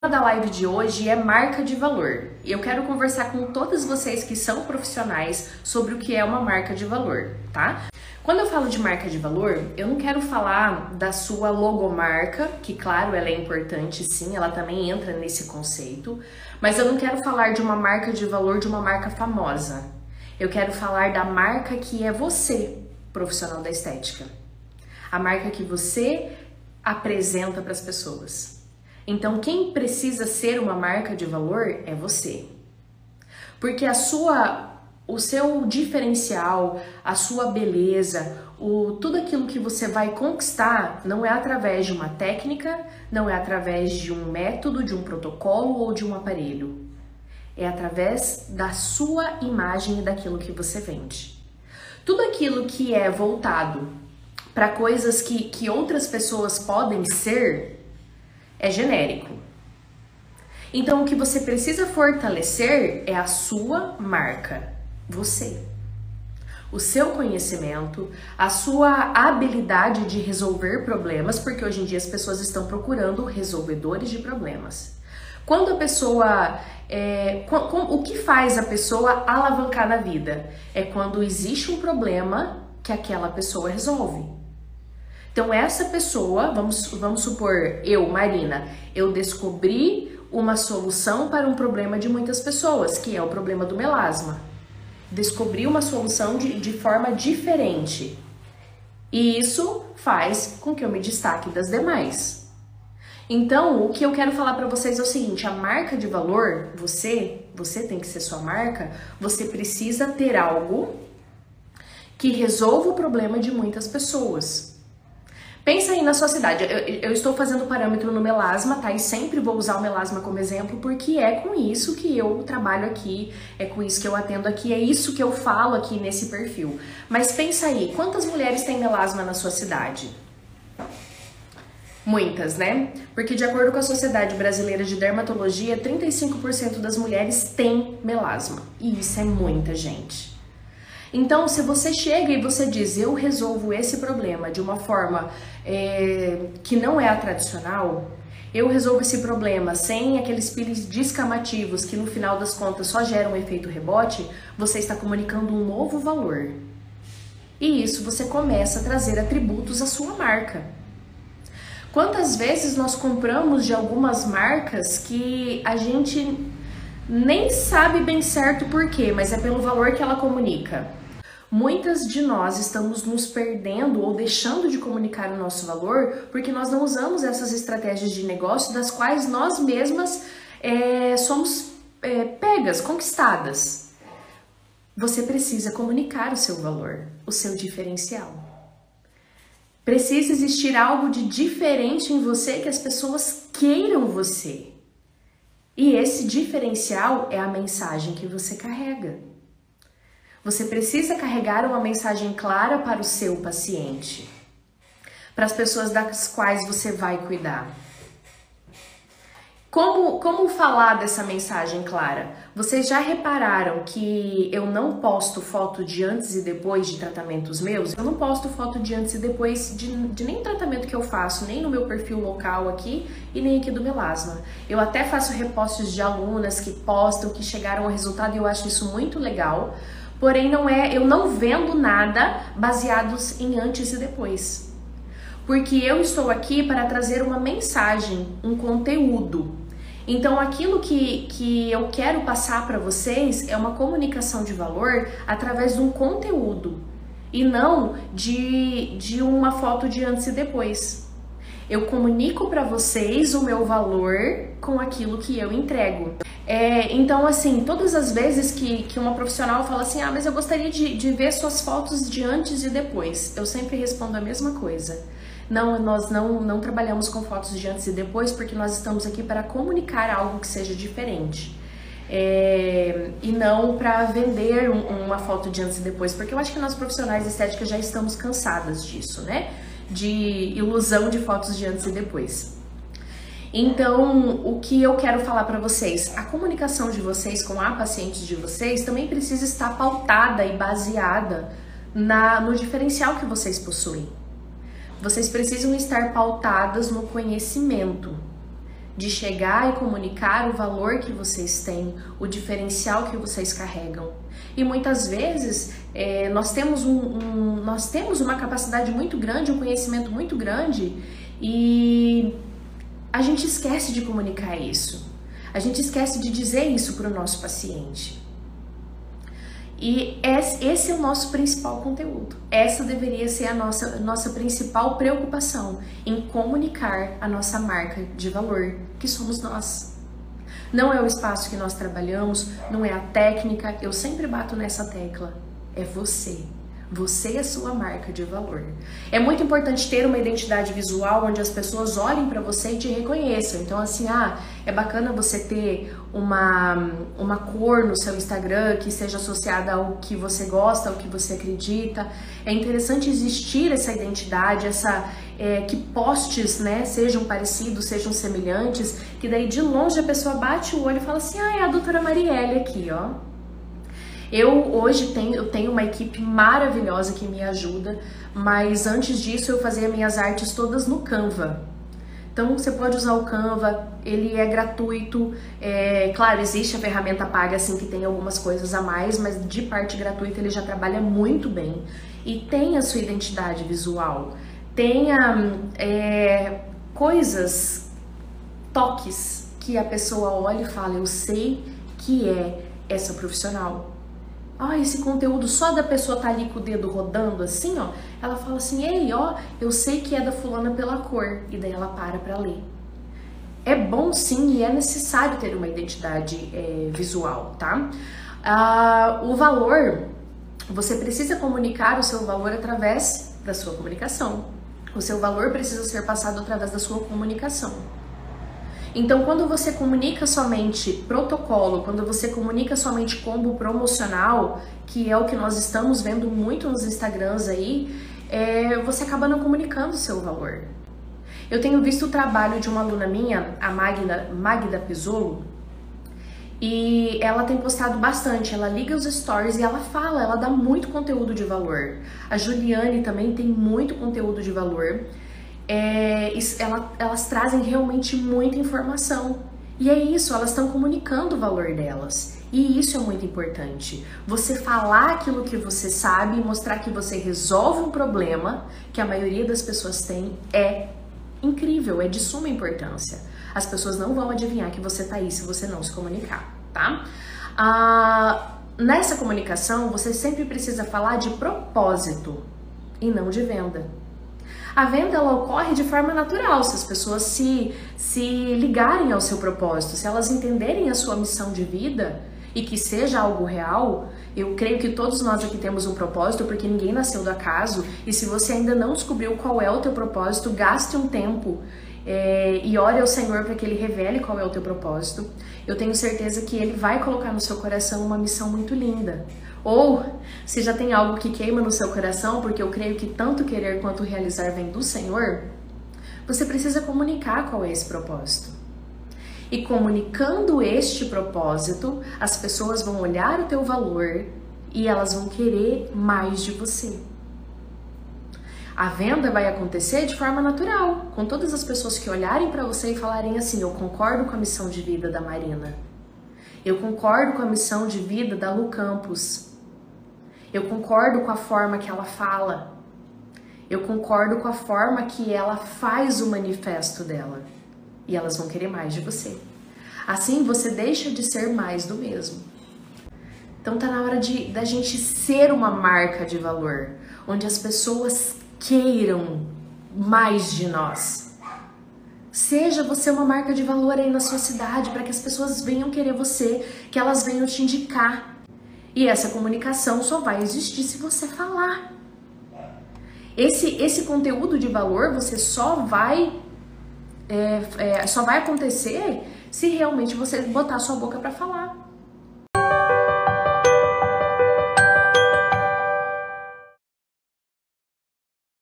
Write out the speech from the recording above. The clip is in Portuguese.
O tema da live de hoje é marca de valor. E eu quero conversar com todas vocês que são profissionais sobre o que é uma marca de valor, tá? Quando eu falo de marca de valor, eu não quero falar da sua logomarca, que claro, ela é importante sim, ela também entra nesse conceito, mas eu não quero falar de uma marca de valor de uma marca famosa. Eu quero falar da marca que é você, profissional da estética. A marca que você apresenta para as pessoas. Então, quem precisa ser uma marca de valor é você. Porque o seu diferencial, a sua beleza, tudo aquilo que você vai conquistar não é através de uma técnica, não é através de um método, de um protocolo ou de um aparelho. É através da sua imagem e daquilo que você vende. Tudo aquilo que é voltado para coisas que outras pessoas podem ser é genérico. Então, o que você precisa fortalecer é a sua marca, você. O seu conhecimento, a sua habilidade de resolver problemas, porque hoje em dia as pessoas estão procurando resolvedores de problemas. Quando a pessoa... o que faz a pessoa alavancar na vida? É quando existe um problema que aquela pessoa resolve. Então essa pessoa, vamos supor, eu, Marina, eu descobri uma solução para um problema de muitas pessoas, que é o problema do melasma. Descobri uma solução de forma diferente. E isso faz com que eu me destaque das demais. Então, o que eu quero falar para vocês é o seguinte, a marca de valor, você tem que ser sua marca, você precisa ter algo que resolva o problema de muitas pessoas. Pensa aí na sua cidade, eu estou fazendo parâmetro no melasma, tá? E sempre vou usar o melasma como exemplo, porque é com isso que eu trabalho aqui, é com isso que eu atendo aqui, é isso que eu falo aqui nesse perfil. Mas pensa aí, quantas mulheres têm melasma na sua cidade? Muitas, né? Porque de acordo com a Sociedade Brasileira de Dermatologia, 35% das mulheres têm melasma. E isso é muita gente. Então, se você chega e você diz, eu resolvo esse problema de uma forma que não é a tradicional, eu resolvo esse problema sem aqueles peeling descamativos que no final das contas só geram um efeito rebote, você está comunicando um novo valor. E isso você começa a trazer atributos à sua marca. Quantas vezes nós compramos de algumas marcas que a gente nem sabe bem certo por quê, mas é pelo valor que ela comunica. Muitas de nós estamos nos perdendo ou deixando de comunicar o nosso valor porque nós não usamos essas estratégias de negócio das quais nós mesmas somos pegas, conquistadas. Você precisa comunicar o seu valor, o seu diferencial. Precisa existir algo de diferente em você que as pessoas queiram você. E esse diferencial é a mensagem que você carrega. Você precisa carregar uma mensagem clara para o seu paciente, para as pessoas das quais você vai cuidar. Como falar dessa mensagem clara? Vocês já repararam que eu não posto foto de antes e depois de tratamentos meus? Eu não posto foto de antes e depois de nenhum tratamento que eu faço, nem no meu perfil local aqui e nem aqui do melasma. Eu até faço repostos de alunas que postam, que chegaram ao resultado e eu acho isso muito legal. Porém, eu não vendo nada baseados em antes e depois. Porque eu estou aqui para trazer uma mensagem, um conteúdo. Então, aquilo que eu quero passar para vocês é uma comunicação de valor através de um conteúdo e não de uma foto de antes e depois. Eu comunico para vocês o meu valor com aquilo que eu entrego. Então, assim, todas as vezes que uma profissional fala assim, mas eu gostaria de ver suas fotos de antes e depois, eu sempre respondo a mesma coisa. Não, nós não trabalhamos com fotos de antes e depois porque nós estamos aqui para comunicar algo que seja diferente. E não para vender uma foto de antes e depois, porque eu acho que nós profissionais de estética já estamos cansadas disso, né? De ilusão de fotos de antes e depois. Então, o que eu quero falar para vocês, a comunicação de vocês com a paciente de vocês também precisa estar pautada e baseada no diferencial que vocês possuem. Vocês precisam estar pautadas no conhecimento. de chegar e comunicar o valor que vocês têm, o diferencial que vocês carregam. E muitas vezes nós temos uma capacidade muito grande, um conhecimento muito grande, e a gente esquece de comunicar isso. A gente esquece de dizer isso para o nosso paciente. E esse é o nosso principal conteúdo. Essa deveria ser a nossa principal preocupação, em comunicar a nossa marca de valor, que somos nós. Não é o espaço que nós trabalhamos, não é a técnica, eu sempre bato nessa tecla. É você. Você é a sua marca de valor. É muito importante ter uma identidade visual onde as pessoas olhem para você e te reconheçam. Então, assim, é bacana você ter uma cor no seu Instagram que seja associada ao que você gosta, ao que você acredita. É interessante existir essa identidade, que posts, né, sejam parecidos, sejam semelhantes, que daí de longe a pessoa bate o olho e fala assim, é a doutora Marielle aqui, ó. Eu hoje tenho uma equipe maravilhosa que me ajuda, mas antes disso eu fazia minhas artes todas no Canva. Então você pode usar o Canva, ele é gratuito, claro, existe a ferramenta paga assim que tem algumas coisas a mais, mas de parte gratuita ele já trabalha muito bem e tem a sua identidade visual, tenha coisas, toques que a pessoa olha e fala, eu sei que é essa profissional. Esse conteúdo só da pessoa tá ali com o dedo rodando assim, ó, ela fala assim, ei, ó, eu sei que é da fulana pela cor, e daí ela para ler. É bom sim e é necessário ter uma identidade visual, tá? O valor, você precisa comunicar o seu valor através da sua comunicação. O seu valor precisa ser passado através da sua comunicação. Então, quando você comunica somente protocolo, quando você comunica somente combo promocional, que é o que nós estamos vendo muito nos Instagrams aí, você acaba não comunicando o seu valor. Eu tenho visto o trabalho de uma aluna minha, a Magda Pizzolo, e ela tem postado bastante, ela liga os stories e ela fala, ela dá muito conteúdo de valor. A Juliane também tem muito conteúdo de valor. Elas trazem realmente muita informação e é isso, elas estão comunicando o valor delas e isso é muito importante, você falar aquilo que você sabe e mostrar que você resolve um problema que a maioria das pessoas tem, é incrível, é de suma importância. As pessoas não vão adivinhar que você tá aí se você não se comunicar, tá? Nessa comunicação você sempre precisa falar de propósito e não de venda. A venda, ela ocorre de forma natural, se as pessoas se ligarem ao seu propósito, se elas entenderem a sua missão de vida e que seja algo real. Eu creio que todos nós aqui temos um propósito, porque ninguém nasceu do acaso, e se você ainda não descobriu qual é o teu propósito, gaste um tempo e ore ao Senhor para que Ele revele qual é o teu propósito. Eu tenho certeza que Ele vai colocar no seu coração uma missão muito linda. Ou, se já tem algo que queima no seu coração, porque eu creio que tanto querer quanto realizar vem do Senhor, você precisa comunicar qual é esse propósito. E comunicando este propósito, as pessoas vão olhar o teu valor e elas vão querer mais de você. A venda vai acontecer de forma natural, com todas as pessoas que olharem para você e falarem assim, eu concordo com a missão de vida da Marina. Eu concordo com a missão de vida da Lu Campos. Eu concordo com a forma que ela fala. Eu concordo com a forma que ela faz o manifesto dela. E elas vão querer mais de você. Assim, você deixa de ser mais do mesmo. Então tá na hora da gente ser uma marca de valor, onde as pessoas queiram mais de nós. Seja você uma marca de valor aí na sua cidade, para que as pessoas venham querer você, que elas venham te indicar. E essa comunicação só vai existir se você falar. Esse conteúdo de valor você só vai acontecer se realmente você botar a sua boca para falar.